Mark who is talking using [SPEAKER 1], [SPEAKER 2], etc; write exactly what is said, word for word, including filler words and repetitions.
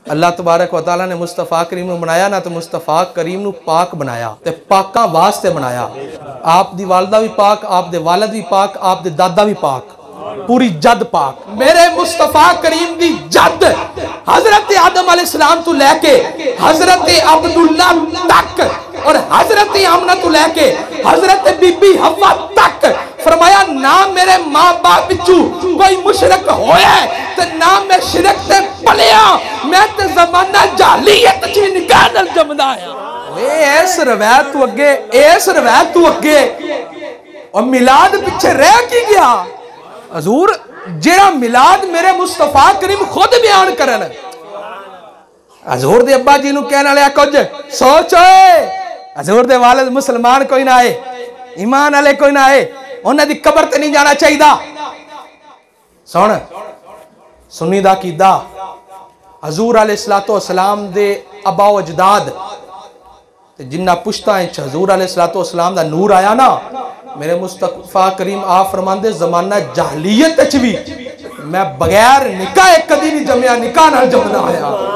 [SPEAKER 1] अल्लाह तबारक व तआला ने मुस्तफा करीम नूं बनाया ना तो मुस्तफा करीम नूं पाक बनाया ते पाका वास्ते बनाया। आप दी वालदा भी पाक, आप दे वालिद भी पाक, आप दे दादा भी पाक, पूरी जद पाक। मेरे मुस्तफा करीम दी जद हजरत आदम अलैहिस्सलाम तो लेके हजरत अब्दुल्ला तक और हजरत आमना तो लेके हजरत बीबी हवा तक फरमाया ना मेरे मां बाप पिछू कोई मुशरक होया ते ना मैं शिरक ते पलिया, मैं ते जमाना जालियत च निकाह नाल जमदा आया। ओए इस रवायत तू अगे, इस रवायत तू अगे और मिलाद पीछे रह की गया। हजूर जेड़ा मिलाद मेरे मुस्तफा करीम खुद बयान करन, हजूर दे अब्बा जी नूं कहण वाले कुछ सोच, हजूर दे वालिद मुसलमान कोई ना आए, ईमान वाले कोई ना आए, उन्हां दी कबर ते नहीं जाना चाहिए। सुन सुन्नी दा कीदा हजूर अलैहिस्सलातु वस्सलाम दे अबा अजदाद ते जिन्ना पुश्ता हजूर अलैहिस्सलातु वस्सलाम दा नूर आया ना, मेरे मुस्तफा करीम आ फरमांदे जमाना जाहलियत च भी मैं बगैर निकाह कदी नहीं जमया, निकाह नाल जमदा आया।